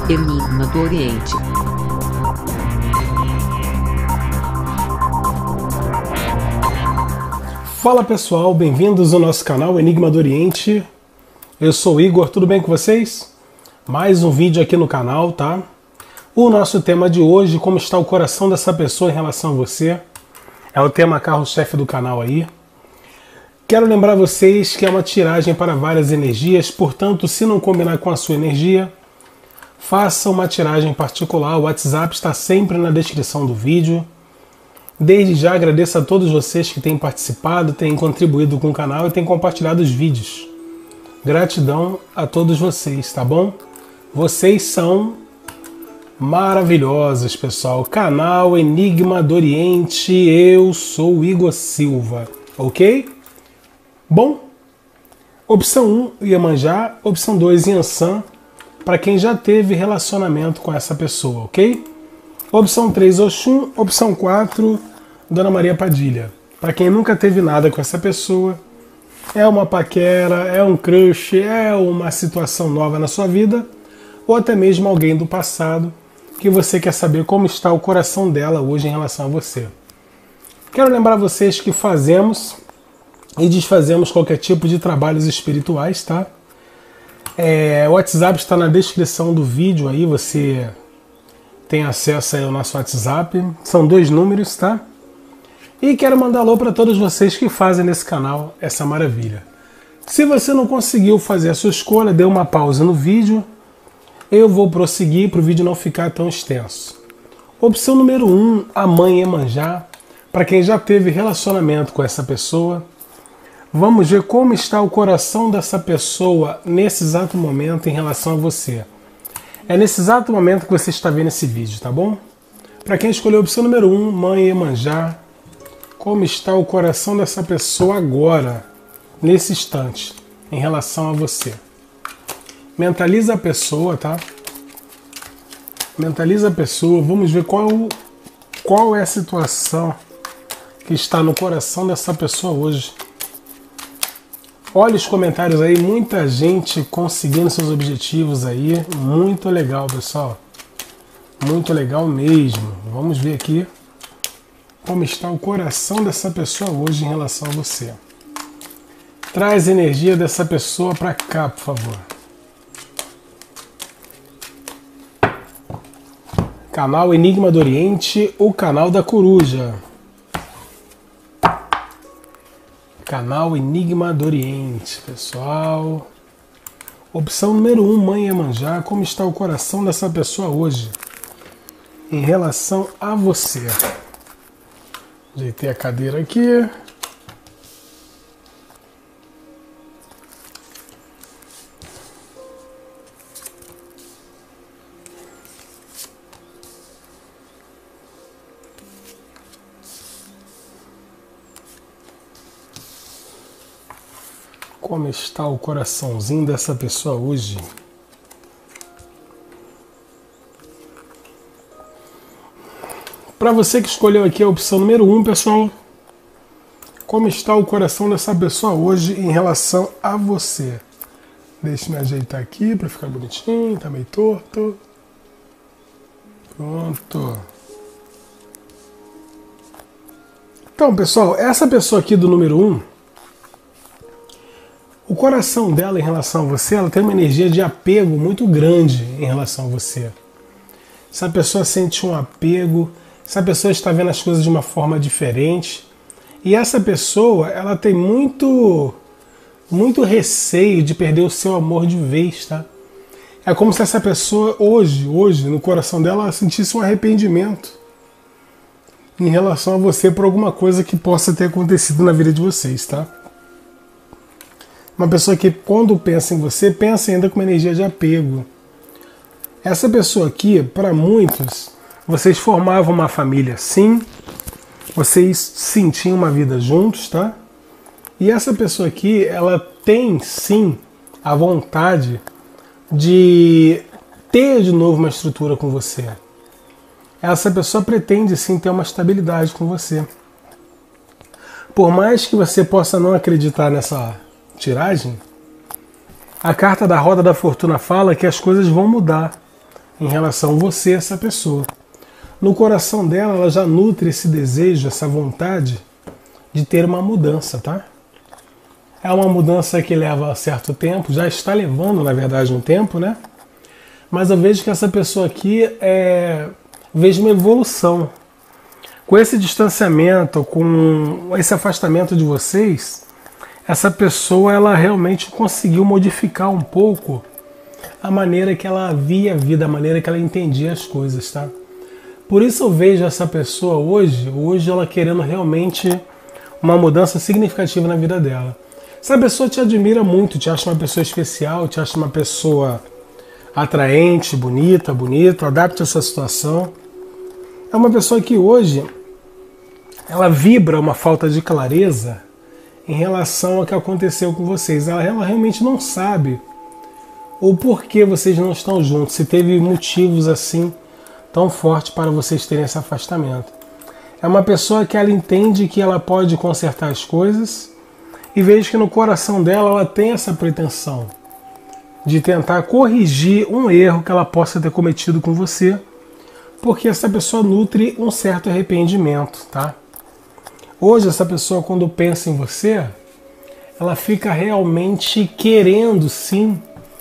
Enigma do Oriente. Fala pessoal, bem-vindos ao nosso canal Enigma do Oriente. Eu sou o Igor, tudo bem com vocês? Mais um vídeo aqui no canal, tá? O nosso tema de hoje, como está o coração dessa pessoa em relação a você, é o tema carro-chefe do canal aí. Quero lembrar vocês que é uma tiragem para várias energias, portanto, se não combinar com a sua energia, faça uma tiragem particular. O WhatsApp está sempre na descrição do vídeo. Desde já agradeço a todos vocês que têm participado, têm contribuído com o canal e têm compartilhado os vídeos. Gratidão a todos vocês, tá bom? Vocês são maravilhosos, pessoal. Canal Enigma do Oriente, eu sou o Igor Silva, ok? Bom, opção 1, Iemanjá. Opção 2, Yansan, para quem já teve relacionamento com essa pessoa, ok? Opção 3, Oxum. Opção 4, Dona Maria Padilha. Para quem nunca teve nada com essa pessoa, é uma paquera, é um crush, é uma situação nova na sua vida, ou até mesmo alguém do passado que você quer saber como está o coração dela hoje em relação a você. Quero lembrar vocês que fazemos e desfazemos qualquer tipo de trabalhos espirituais, tá? O WhatsApp está na descrição do vídeo aí, você tem acesso aí ao nosso WhatsApp. São 2 números, tá? E quero mandar alô para todos vocês que fazem nesse canal essa maravilha. Se você não conseguiu fazer a sua escolha, dê uma pausa no vídeo. Eu vou prosseguir para o vídeo não ficar tão extenso. Opção número 1, a mãe Iemanjá. Para quem já teve relacionamento com essa pessoa, vamos ver como está o coração dessa pessoa nesse exato momento em relação a você. É nesse exato momento que você está vendo esse vídeo, tá bom? Para quem escolheu a opção número 1, mãe Iemanjá, como está o coração dessa pessoa agora, nesse instante, em relação a você? Mentaliza a pessoa, tá? Mentaliza a pessoa, vamos ver qual é a situação que está no coração dessa pessoa hoje. Olha os comentários aí, muita gente conseguindo seus objetivos aí. Muito legal, pessoal. Muito legal mesmo. Vamos ver aqui como está o coração dessa pessoa hoje em relação a você. Traz a energia dessa pessoa para cá, por favor. Canal Enigma do Oriente, o canal da coruja. Canal Enigma do Oriente, pessoal. Opção número 1, mãe Iemanjá. Como está o coração dessa pessoa hoje em relação a você? Ajeitei a cadeira aqui. Como está o coraçãozinho dessa pessoa hoje? Para você que escolheu aqui a opção número 1, pessoal, como está o coração dessa pessoa hoje em relação a você? Deixa eu me ajeitar aqui para ficar bonitinho, tá meio torto. Pronto. Então, pessoal, essa pessoa aqui do número 1, o coração dela em relação a você, ela tem uma energia de apego muito grande em relação a você. Essa pessoa sente um apego, essa pessoa está vendo as coisas de uma forma diferente. E essa pessoa, ela tem muito receio de perder o seu amor de vez, tá? É como se essa pessoa hoje, no coração dela, ela sentisse um arrependimento em relação a você por alguma coisa que possa ter acontecido na vida de vocês, tá? Uma pessoa que, quando pensa em você, pensa ainda com uma energia de apego. Essa pessoa aqui, para muitos, vocês formavam uma família, sim. Vocês sentiam uma vida juntos, tá? E essa pessoa aqui, ela tem, sim, a vontade de ter de novo uma estrutura com você. Essa pessoa pretende, sim, ter uma estabilidade com você. Por mais que você possa não acreditar nessa tiragem, a carta da Roda da Fortuna fala que as coisas vão mudar. em relação a você, essa pessoa. No coração dela, ela já nutre esse desejo, essa vontade de ter uma mudança, tá? É uma mudança que leva certo tempo, já está levando, na verdade, um tempo, né? Mas eu vejo que essa pessoa aqui vejo uma evolução. Com esse distanciamento, com esse afastamento de vocês, essa pessoa ela realmente conseguiu modificar um pouco a maneira que ela via a vida, a maneira que ela entendia as coisas, tá? Por isso eu vejo essa pessoa hoje ela querendo realmente uma mudança significativa na vida dela. Essa pessoa te admira muito, te acha uma pessoa especial, te acha uma pessoa atraente, bonita, adapte a sua situação. É uma pessoa que hoje ela vibra uma falta de clareza em relação ao que aconteceu com vocês. Ela realmente não sabe o porquê vocês não estão juntos, se teve motivos assim tão fortes para vocês terem esse afastamento. É uma pessoa que ela entende que ela pode consertar as coisas e vejo que no coração dela ela tem essa pretensão de tentar corrigir um erro que ela possa ter cometido com você, porque essa pessoa nutre um certo arrependimento, tá? Hoje essa pessoa, quando pensa em você, ela fica realmente querendo sim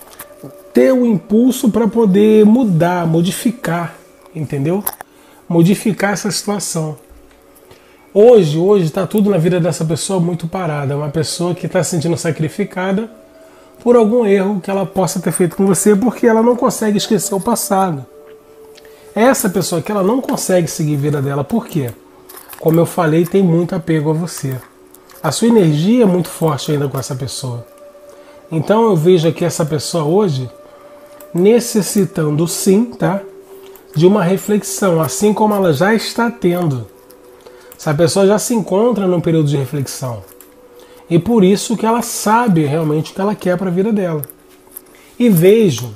ter o impulso para poder mudar, modificar, entendeu? Modificar essa situação. Hoje está tudo na vida dessa pessoa muito parada. É uma pessoa que está se sentindo sacrificada por algum erro que ela possa ter feito com você, porque ela não consegue esquecer o passado. Essa pessoa que ela não consegue seguir a vida dela, por quê? Como eu falei, tem muito apego a você. A sua energia é muito forte ainda com essa pessoa. Então eu vejo aqui essa pessoa hoje necessitando sim, tá? De uma reflexão, assim como ela já está tendo. Essa pessoa já se encontra num período de reflexão. E por isso que ela sabe realmente o que ela quer para a vida dela. E vejo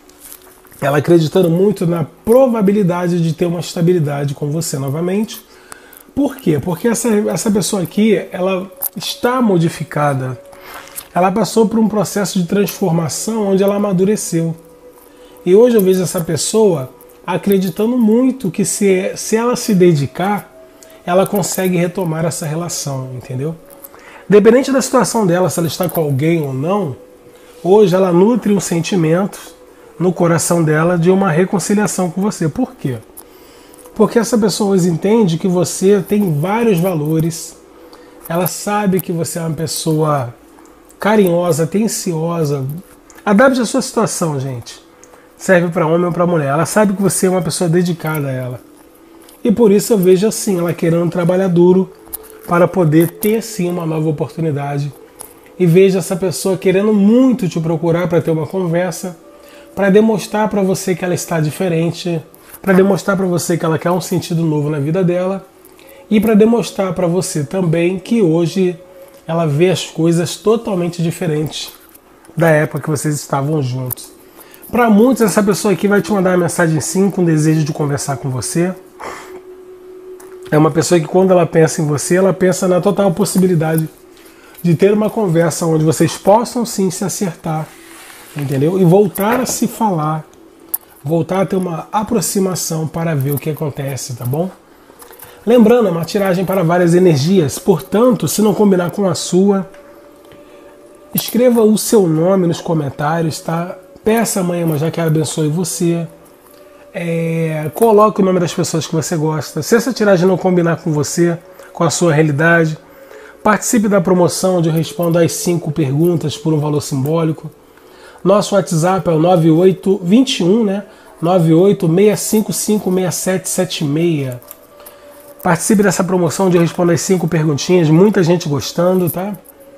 ela acreditando muito na probabilidade de ter uma estabilidade com você novamente. Por quê? Porque essa pessoa aqui, ela está modificada. Ela passou por um processo de transformação onde ela amadureceu. E hoje eu vejo essa pessoa acreditando muito que se ela se dedicar, ela consegue retomar essa relação, entendeu? Independente da situação dela, se ela está com alguém ou não, hoje ela nutre um sentimento no coração dela de uma reconciliação com você. Por quê? Porque essa pessoa hoje entende que você tem vários valores, ela sabe que você é uma pessoa carinhosa, atenciosa. Adapte a sua situação, gente. Serve para homem ou para mulher. Ela sabe que você é uma pessoa dedicada a ela. E por isso eu vejo assim, ela querendo trabalhar duro para poder ter sim uma nova oportunidade. E vejo essa pessoa querendo muito te procurar para ter uma conversa, para demonstrar para você que ela está diferente, para demonstrar para você que ela quer um sentido novo na vida dela e para demonstrar para você também que hoje ela vê as coisas totalmente diferentes da época que vocês estavam juntos. Para muitos, essa pessoa aqui vai te mandar uma mensagem sim com desejo de conversar com você. É uma pessoa que quando ela pensa em você, ela pensa na total possibilidade de ter uma conversa onde vocês possam sim se acertar, entendeu? E voltar a se falar, voltar a ter uma aproximação para ver o que acontece, tá bom? Lembrando, é uma tiragem para várias energias, portanto, se não combinar com a sua, escreva o seu nome nos comentários, tá? Peça a Mãe Iemanjá que ela abençoe você. Coloque o nome das pessoas que você gosta. Se essa tiragem não combinar com você, com a sua realidade, participe da promoção onde eu respondo as 5 perguntas por um valor simbólico. Nosso WhatsApp é o 9821, né? 986556776. Participe dessa promoção onde eu respondo as 5 perguntinhas, muita gente gostando, tá?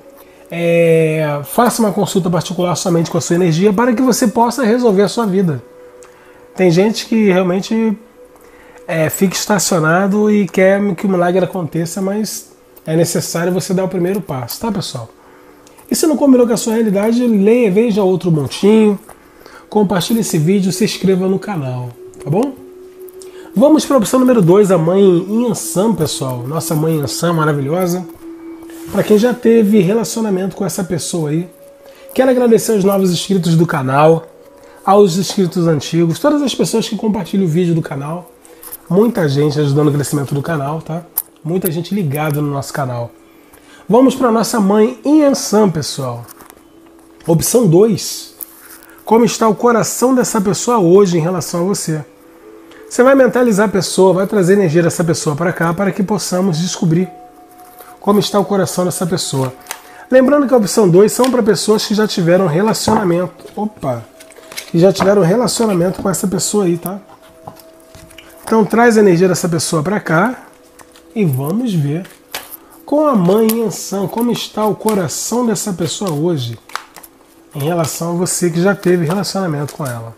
Faça uma consulta particular somente com a sua energia para que você possa resolver a sua vida. Tem gente que realmente fica estacionado e quer que o milagre aconteça, mas é necessário você dar o primeiro passo, tá, pessoal? E se não combinou com a sua realidade, leia, veja outro montinho, compartilhe esse vídeo, se inscreva no canal, tá bom? Vamos para a opção número 2, a Mãe Iansã, pessoal. Nossa Mãe Iansã maravilhosa. Para quem já teve relacionamento com essa pessoa aí, quero agradecer aos novos inscritos do canal. aos inscritos antigos, todas as pessoas que compartilham o vídeo do canal, muita gente ajudando o crescimento do canal, tá? Muita gente ligada no nosso canal. Vamos para a nossa mãe Yansan, pessoal. Opção 2. Como está o coração dessa pessoa hoje em relação a você? Você vai mentalizar a pessoa, vai trazer energia dessa pessoa para cá para que possamos descobrir como está o coração dessa pessoa. Lembrando que a opção 2 são para pessoas que já tiveram relacionamento. Opa! Que já tiveram relacionamento com essa pessoa aí, tá? Então traz a energia dessa pessoa para cá e vamos ver com a mãe Yansan como está o coração dessa pessoa hoje em relação a você que já teve relacionamento com ela.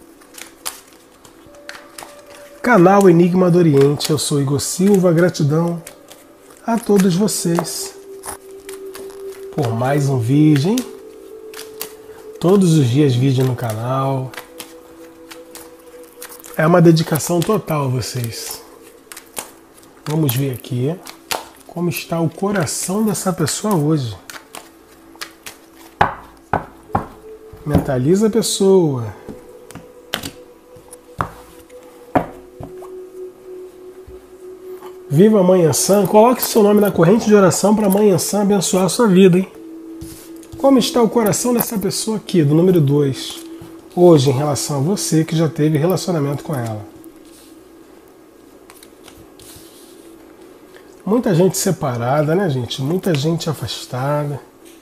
Canal Enigma do Oriente, eu sou Igor Silva, gratidão a todos vocês por mais um vídeo, hein? Todos os dias vídeo no canal. É uma dedicação total a vocês. Vamos ver aqui como está o coração dessa pessoa hoje. Mentaliza a pessoa. Viva a Mãe Yansan. Coloque seu nome na corrente de oração para a Mãe Yansan abençoar a sua vida, hein? Como está o coração dessa pessoa aqui, do número 2, hoje em relação a você que já teve relacionamento com ela? Muita gente separada, né, gente? Muita gente afastada.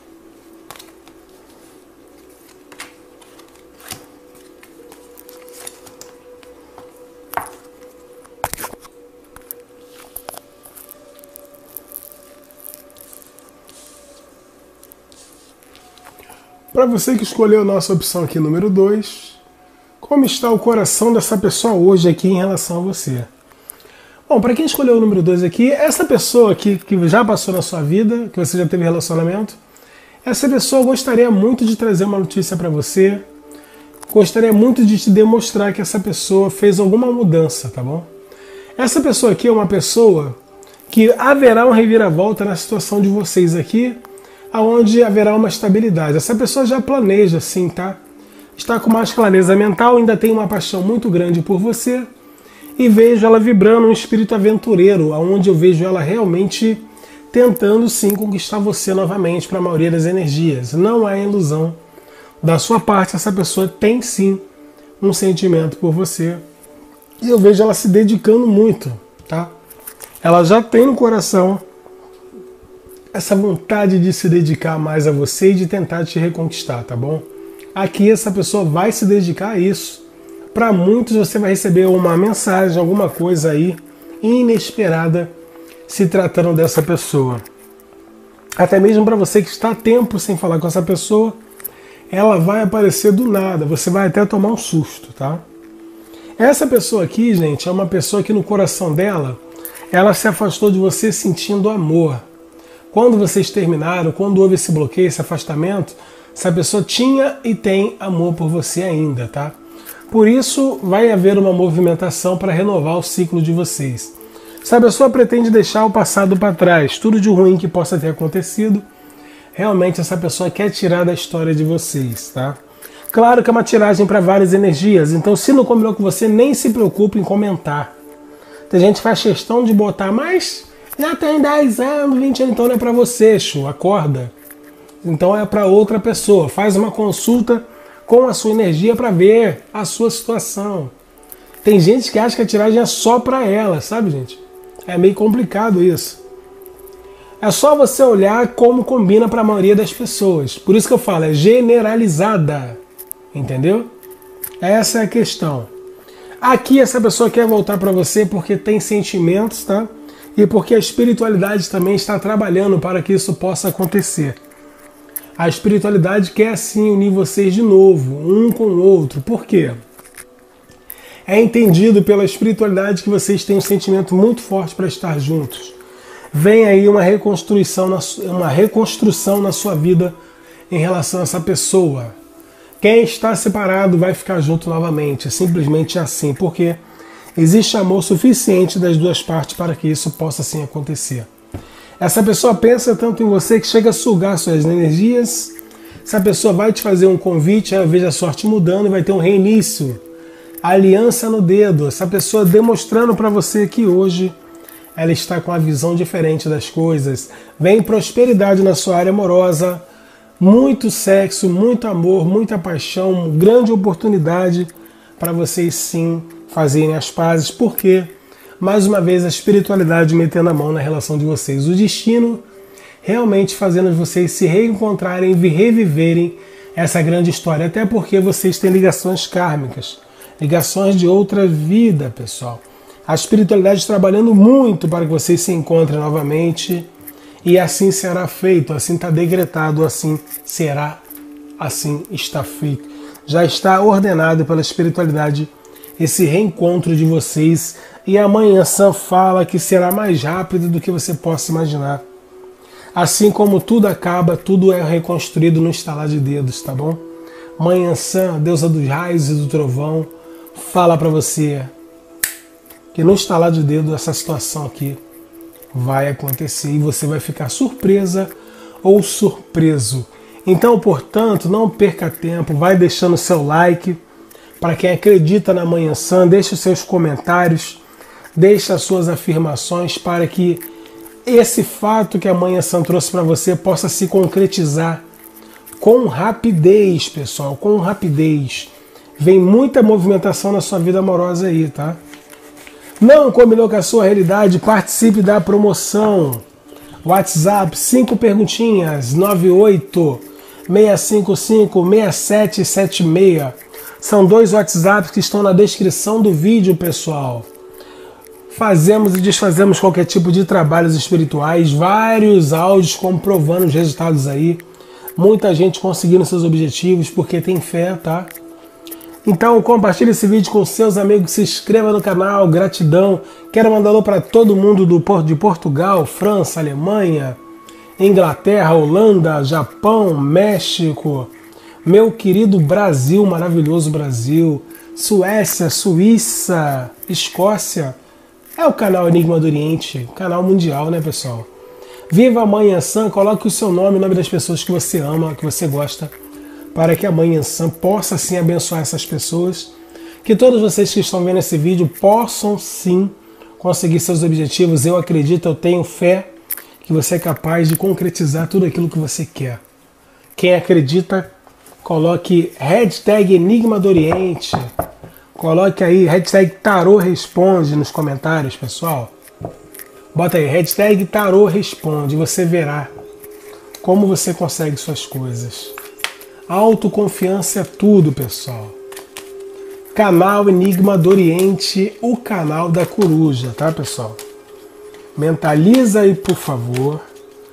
Para você que escolheu a nossa opção aqui, número 2, como está o coração dessa pessoa hoje aqui em relação a você? Bom, para quem escolheu o número 2 aqui, essa pessoa aqui que já passou na sua vida, que você já teve relacionamento, essa pessoa gostaria muito de trazer uma notícia para você, gostaria muito de te demonstrar que essa pessoa fez alguma mudança, tá bom? Essa pessoa aqui é uma pessoa que haverá uma reviravolta na situação de vocês aqui, aonde haverá uma estabilidade. Essa pessoa já planeja, sim, tá? Está com mais clareza mental, ainda tem uma paixão muito grande por você e vejo ela vibrando um espírito aventureiro, aonde eu vejo ela realmente tentando, sim, conquistar você novamente para a maioria das energias. Não é ilusão da sua parte, essa pessoa tem, sim, um sentimento por você e eu vejo ela se dedicando muito, tá? Ela já tem no coração essa vontade de se dedicar mais a você e de tentar te reconquistar, tá bom? Aqui essa pessoa vai se dedicar a isso. Para muitos você vai receber uma mensagem, alguma coisa aí inesperada se tratando dessa pessoa. Até mesmo para você que está há tempo sem falar com essa pessoa, ela vai aparecer do nada, você vai até tomar um susto, tá? Essa pessoa aqui, gente, é uma pessoa que no coração dela, ela se afastou de você sentindo amor. Quando vocês terminaram, quando houve esse bloqueio, esse afastamento, essa pessoa tinha e tem amor por você ainda, tá? Por isso, vai haver uma movimentação para renovar o ciclo de vocês. Se a pessoa pretende deixar o passado para trás, tudo de ruim que possa ter acontecido, realmente essa pessoa quer tirar da história de vocês, tá? Claro que é uma tiragem para várias energias, então se não combinou com você, nem se preocupe em comentar. Tem gente que faz questão de botar, mas já tem 10 anos, 20 anos, então não é para você, Chu, acorda. Então é para outra pessoa. Faz uma consulta com a sua energia para ver a sua situação. Tem gente que acha que a tiragem é só para ela, sabe, gente? É meio complicado isso. É só você olhar como combina para a maioria das pessoas. Por isso que eu falo, é generalizada. Entendeu? Essa é a questão. Aqui essa pessoa quer voltar para você porque tem sentimentos, tá? E porque a espiritualidade também está trabalhando para que isso possa acontecer. A espiritualidade quer sim unir vocês de novo, um com o outro. Por quê? É entendido pela espiritualidade que vocês têm um sentimento muito forte para estar juntos. Vem aí uma reconstrução na sua vida em relação a essa pessoa. Quem está separado vai ficar junto novamente. É simplesmente assim. Porque existe amor suficiente das duas partes para que isso possa sim acontecer. Essa pessoa pensa tanto em você que chega a sugar suas energias, Essa pessoa vai te fazer um convite, eu vejo a sorte mudando e vai ter um reinício. Aliança no dedo. Essa pessoa demonstrando para você que hoje ela está com uma visão diferente das coisas. Vem prosperidade na sua área amorosa, muito sexo, muito amor, muita paixão, grande oportunidade para vocês sim fazerem as pazes. Por quê? Mais uma vez a espiritualidade metendo a mão na relação de vocês. O destino realmente fazendo vocês se reencontrarem e reviverem essa grande história. Até porque vocês têm ligações kármicas, ligações de outra vida, pessoal. A espiritualidade trabalhando muito para que vocês se encontrem novamente. E assim será feito, assim está decretado, assim será, assim está feito. Já está ordenado pela espiritualidade esse reencontro de vocês. E amanhã Sam fala que será mais rápido do que você possa imaginar. Assim como tudo acaba, tudo é reconstruído no estalar de dedos, tá bom? Mãe Ansã, deusa dos raios e do trovão, fala para você que no estalar de dedo essa situação aqui vai acontecer e você vai ficar surpresa ou surpreso. Então, portanto, não perca tempo, vai deixando seu like. Para quem acredita na Mãe Ansã, deixe os seus comentários, deixe as suas afirmações para que esse fato que a Mãe Ansã trouxe para você possa se concretizar com rapidez, pessoal, com rapidez. Vem muita movimentação na sua vida amorosa aí, tá? Não combinou com a sua realidade? Participe da promoção. WhatsApp, 5 perguntinhas, 98-655-6776. São 2 WhatsApps que estão na descrição do vídeo, pessoal. Fazemos e desfazemos qualquer tipo de trabalhos espirituais, vários áudios comprovando os resultados aí. Muita gente conseguindo seus objetivos porque tem fé, tá? Então compartilhe esse vídeo com seus amigos, se inscreva no canal, gratidão. Quero mandar alô para todo mundo de Portugal, França, Alemanha, Inglaterra, Holanda, Japão, México, meu querido Brasil, maravilhoso Brasil, Suécia, Suíça, Escócia. É o canal Enigma do Oriente, canal mundial, né, pessoal? Viva a Mãe Ansã, coloque o seu nome, o nome das pessoas que você ama, que você gosta, para que a Mãe Ansã possa sim abençoar essas pessoas, que todos vocês que estão vendo esse vídeo possam sim conseguir seus objetivos. Eu acredito, eu tenho fé que você é capaz de concretizar tudo aquilo que você quer. Quem acredita, coloque hashtag Enigma do Oriente, coloque aí hashtag Tarô Responde nos comentários, pessoal. Bota aí hashtag Tarô Responde, você verá como você consegue suas coisas. Autoconfiança é tudo, pessoal. Canal Enigma do Oriente, o canal da coruja, tá, pessoal? Mentaliza aí, por favor.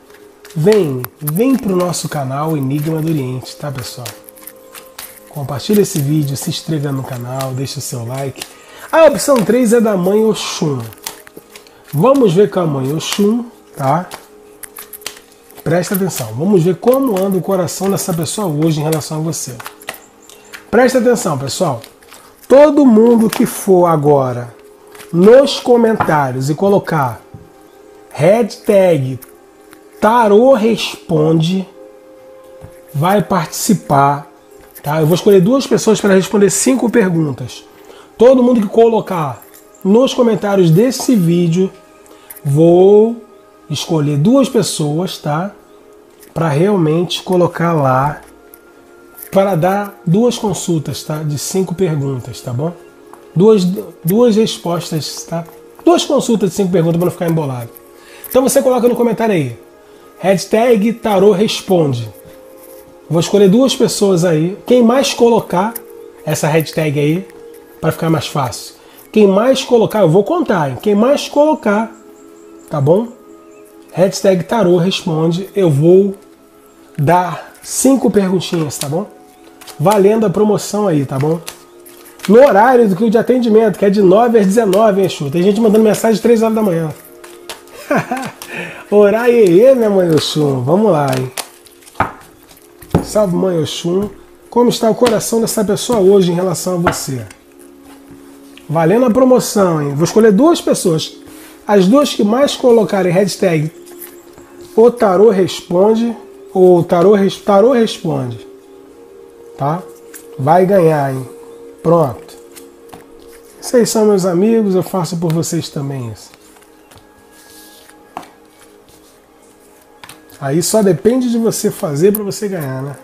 Vem pro nosso canal Enigma do Oriente, tá, pessoal? Compartilha esse vídeo, se inscreva no canal, deixa o seu like. A opção 3 é da Mãe Oxum. Vamos ver com a Mãe Oxum, tá? Presta atenção, vamos ver como anda o coração dessa pessoa hoje em relação a você. Presta atenção, pessoal. Todo mundo que for agora nos comentários e colocar hashtag Tarô Responde vai participar, tá? Eu vou escolher 2 pessoas para responder 5 perguntas. Todo mundo que colocar nos comentários desse vídeo, vou escolher 2 pessoas, tá? Para realmente colocar lá, para dar 2 consultas, tá? De 5 perguntas, tá bom? Duas respostas, tá? 2 consultas de 5 perguntas para não ficar embolado. Então você coloca no comentário aí, hashtag Tarô Responde. Vou escolher 2 pessoas aí. Quem mais colocar essa hashtag aí, para ficar mais fácil. Quem mais colocar, eu vou contar, hein? Quem mais colocar, tá bom? Hashtag Tarô Responde, eu vou dar 5 perguntinhas, tá bom? Valendo a promoção aí, tá bom? No horário do de atendimento, que é de 9 às 19, hein, Chu? Tem gente mandando mensagem 3 horas da manhã. Orar aí, minha Mãe Oxum. Vamos lá, hein? Salve, Mãe Oxum. Como está o coração dessa pessoa hoje em relação a você? Valendo a promoção, hein? Vou escolher 2 pessoas. As 2 que mais colocarem hashtag o Tarô Responde ou Tarô Responde. tá? Vai ganhar, hein? Pronto. Vocês são meus amigos, eu faço por vocês também isso. Aí só depende de você fazer para você ganhar, né?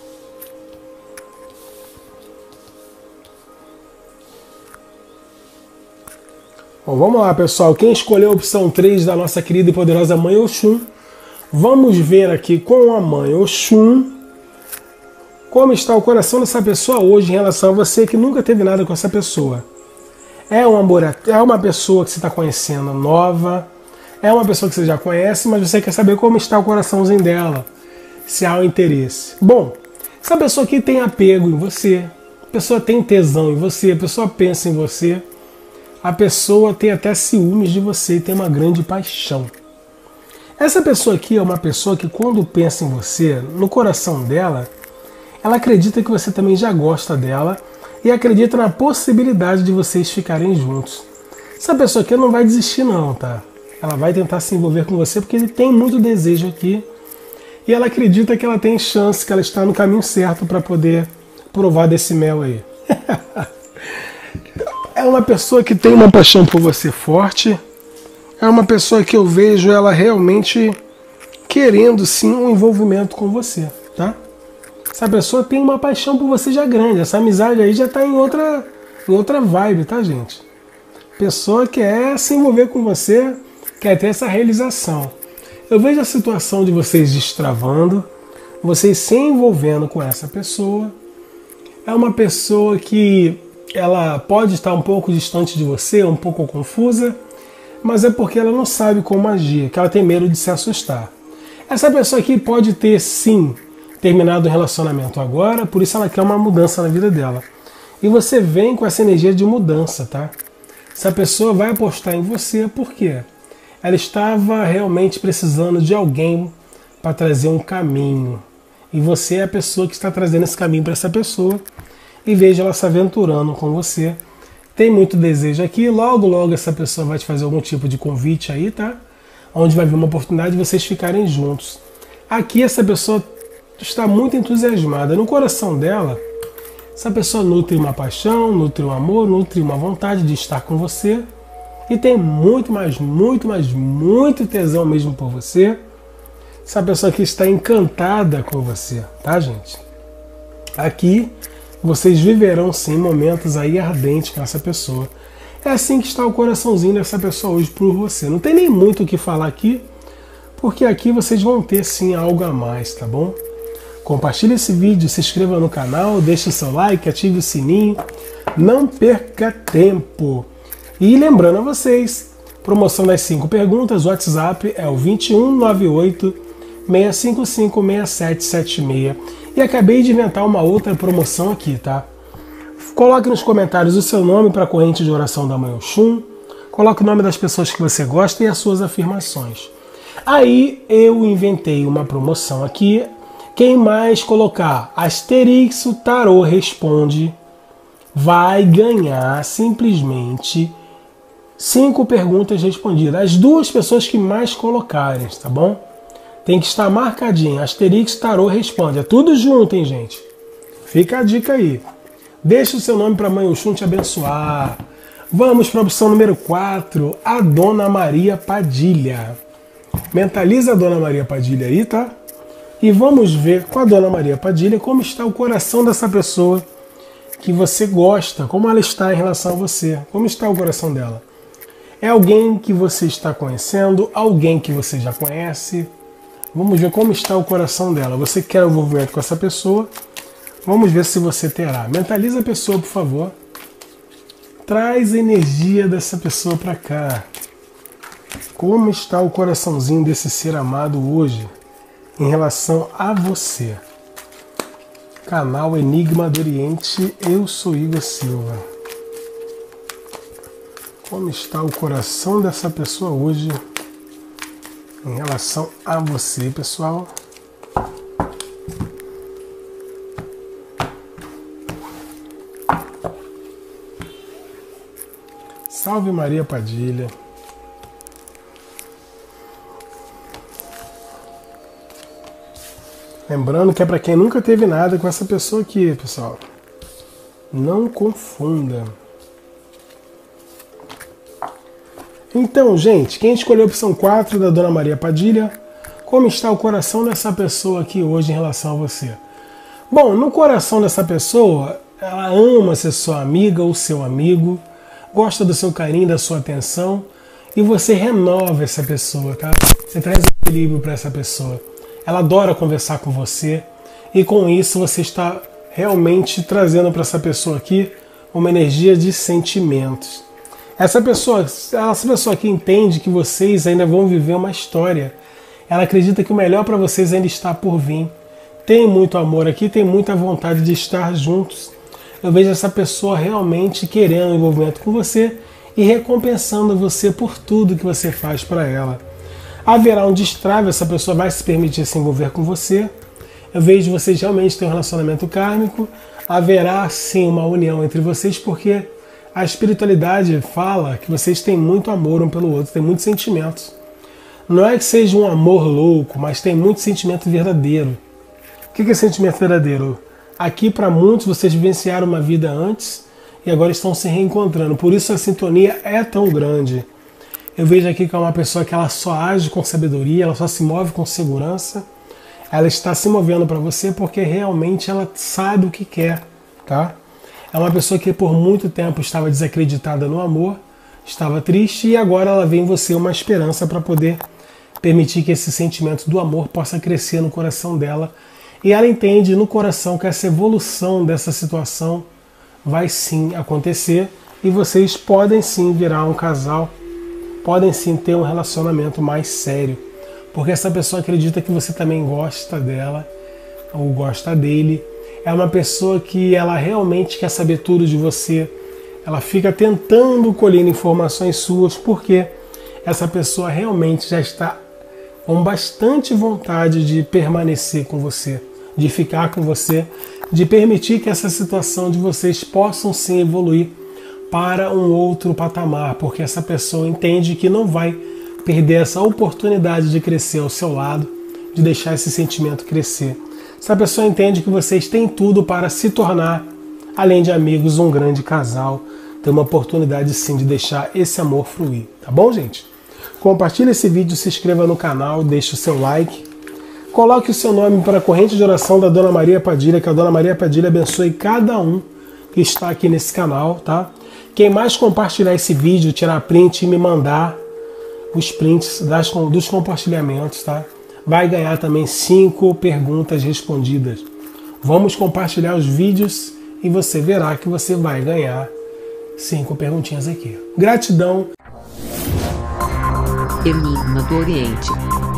Bom, vamos lá, pessoal. Quem escolheu a opção 3 da nossa querida e poderosa Mãe Oxum, vamos ver aqui com a Mãe Oxum como está o coração dessa pessoa hoje em relação a você que nunca teve nada com essa pessoa. É uma pessoa que você está conhecendo nova, é uma pessoa que você já conhece, mas você quer saber como está o coraçãozinho dela, se há um interesse. Bom, essa pessoa aqui tem apego em você, a pessoa tem tesão em você, a pessoa pensa em você, a pessoa tem até ciúmes de você e tem uma grande paixão. Essa pessoa aqui é uma pessoa que quando pensa em você, no coração dela, ela acredita que você também já gosta dela e acredita na possibilidade de vocês ficarem juntos. Essa pessoa aqui não vai desistir não, tá? Ela vai tentar se envolver com você porque ele tem muito desejo aqui e ela acredita que ela tem chance, que ela está no caminho certo para poder provar desse mel aí. É uma pessoa que tem uma paixão por você forte, é uma pessoa que eu vejo ela realmente querendo sim um envolvimento com você, tá? Essa pessoa tem uma paixão por você já grande, essa amizade aí já está em outra vibe, tá, gente? Pessoa quer se envolver com você, quer ter essa realização. Eu vejo a situação de vocês destravando, vocês se envolvendo com essa pessoa. É uma pessoa que ela pode estar um pouco distante de você, um pouco confusa, mas é porque ela não sabe como agir, que ela tem medo de se assustar. Essa pessoa aqui pode ter, sim, terminado o relacionamento agora, por isso ela quer uma mudança na vida dela. E você vem com essa energia de mudança, tá? Essa pessoa vai apostar em você, por quê? Ela estava realmente precisando de alguém para trazer um caminho. E você é a pessoa que está trazendo esse caminho para essa pessoa. E veja ela se aventurando com você. Tem muito desejo aqui. Logo, logo essa pessoa vai te fazer algum tipo de convite aí, tá? Onde vai vir uma oportunidade de vocês ficarem juntos. Aqui essa pessoa está muito entusiasmada. No coração dela, essa pessoa nutre uma paixão, nutre um amor, nutre uma vontade de estar com você. E tem muito tesão mesmo por você. Essa pessoa aqui está encantada com você, tá, gente? Aqui vocês viverão sim momentos aí ardentes com essa pessoa. É assim que está o coraçãozinho dessa pessoa hoje por você. Não tem nem muito o que falar aqui, porque aqui vocês vão ter sim algo a mais, tá bom? Compartilhe esse vídeo, se inscreva no canal, deixe o seu like, ative o sininho. Não perca tempo. E lembrando a vocês, promoção das 5 perguntas, o WhatsApp é o 2198 655 6776. E acabei de inventar uma outra promoção aqui, tá? Coloque nos comentários o seu nome para a corrente de oração da Mãe Oxum. Coloque o nome das pessoas que você gosta e as suas afirmações. Aí eu inventei uma promoção aqui. Quem mais colocar Asterix Tarô Responde vai ganhar simplesmente 5 perguntas respondidas. As 2 pessoas que mais colocarem, tá bom? Tem que estar marcadinho. Asterix Tarô Responde. É tudo junto, hein, gente? Fica a dica aí. Deixa o seu nome para a Mãe Oxum te abençoar. Vamos para a opção número 4, a Dona Maria Padilha. Mentaliza a Dona Maria Padilha aí, tá? E vamos ver com a Dona Maria Padilha como está o coração dessa pessoa que você gosta, como ela está em relação a você, como está o coração dela. É alguém que você está conhecendo, alguém que você já conhece. Vamos ver como está o coração dela. Você quer o envolvimento com essa pessoa? Vamos ver se você terá. Mentaliza a pessoa, por favor. Traz a energia dessa pessoa para cá. Como está o coraçãozinho desse ser amado hoje em relação a você? Canal Enigma do Oriente, eu sou Igor Silva. Como está o coração dessa pessoa hoje em relação a você, pessoal? Salve Maria Padilha. Lembrando que é para quem nunca teve nada com essa pessoa aqui, pessoal. Não confunda. Então, gente, quem escolheu a opção 4 da Dona Maria Padilha, como está o coração dessa pessoa aqui hoje em relação a você? Bom, no coração dessa pessoa, ela ama ser sua amiga ou seu amigo, gosta do seu carinho, da sua atenção, e você renova essa pessoa, tá? Você traz equilíbrio para essa pessoa. Ela adora conversar com você, e com isso você está realmente trazendo para essa pessoa aqui uma energia de sentimentos. Essa pessoa aqui entende que vocês ainda vão viver uma história. Ela acredita que o melhor para vocês ainda está por vir. Tem muito amor aqui, tem muita vontade de estar juntos. Eu vejo essa pessoa realmente querendo um envolvimento com você e recompensando você por tudo que você faz para ela. Haverá um destrave, essa pessoa vai se permitir se envolver com você. Eu vejo vocês realmente ter um relacionamento kármico. Haverá sim uma união entre vocês, porque a espiritualidade fala que vocês têm muito amor um pelo outro, têm muitos sentimentos. Não é que seja um amor louco, mas tem muito sentimento verdadeiro. O que é sentimento verdadeiro? Aqui, para muitos, vocês vivenciaram uma vida antes e agora estão se reencontrando. Por isso a sintonia é tão grande. Eu vejo aqui que é uma pessoa que ela só age com sabedoria, ela só se move com segurança. Ela está se movendo para você porque realmente ela sabe o que quer, tá? É uma pessoa que por muito tempo estava desacreditada no amor, estava triste e agora ela vê em você uma esperança para poder permitir que esse sentimento do amor possa crescer no coração dela. E ela entende no coração que essa evolução dessa situação vai sim acontecer e vocês podem sim virar um casal, podem sim ter um relacionamento mais sério. Porque essa pessoa acredita que você também gosta dela ou gosta dele. É uma pessoa que ela realmente quer saber tudo de você. Ela fica tentando colher informações suas porque essa pessoa realmente já está com bastante vontade de permanecer com você, de ficar com você, de permitir que essa situação de vocês possam sim evoluir para um outro patamar, porque essa pessoa entende que não vai perder essa oportunidade de crescer ao seu lado, de deixar esse sentimento crescer. Essa pessoa entende que vocês têm tudo para se tornar, além de amigos, um grande casal. Tem uma oportunidade sim de deixar esse amor fluir, tá bom, gente? Compartilhe esse vídeo, se inscreva no canal, deixe o seu like. Coloque o seu nome para a corrente de oração da Dona Maria Padilha, que a Dona Maria Padilha abençoe cada um que está aqui nesse canal, tá? Quem mais compartilhar esse vídeo, tirar print e me mandar os prints dos compartilhamentos, tá? Vai ganhar também 5 perguntas respondidas. Vamos compartilhar os vídeos e você verá que você vai ganhar 5 perguntinhas aqui. Gratidão! Enigma do Oriente.